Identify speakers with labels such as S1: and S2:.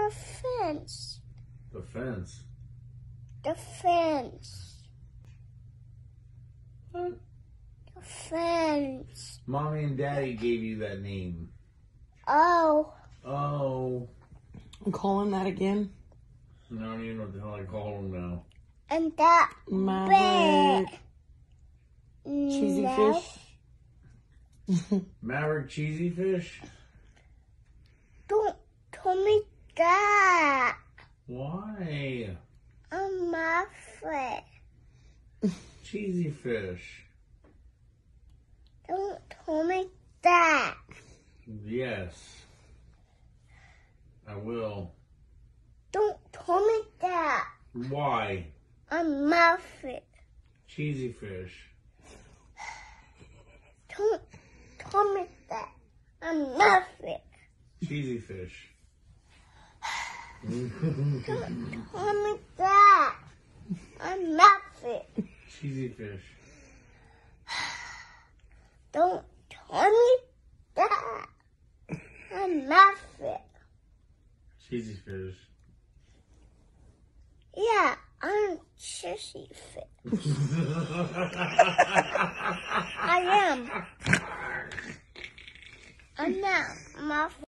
S1: The fence.
S2: The fence.
S1: The fence.
S2: What?
S1: The fence.
S2: Mommy and Daddy gave you that name.
S1: Oh.
S2: Oh.
S3: I'm calling that again.
S2: I don't even know what the hell I call him now.
S1: And that
S3: Maverick.
S1: big.
S3: Cheesy
S1: No.
S3: fish.
S2: Maverick Cheesy Fish?
S1: Don't tell me that.
S2: Why?
S1: I'm Maverick.
S2: Cheesy Fish.
S1: Don't tell me that.
S2: Yes. I will.
S1: Don't tell me that.
S2: Why?
S1: I'm Maverick.
S2: Cheesy Fish.
S1: Don't tell me that. I'm Maverick.
S2: Cheesy Fish.
S1: Don't tell me that. I'm Maverick.
S2: Cheesy Fish.
S1: Don't tell me that. I'm Maverick.
S2: Cheesy Fish.
S1: Yeah, I'm Cheesy Fish. I am. I'm not Maverick.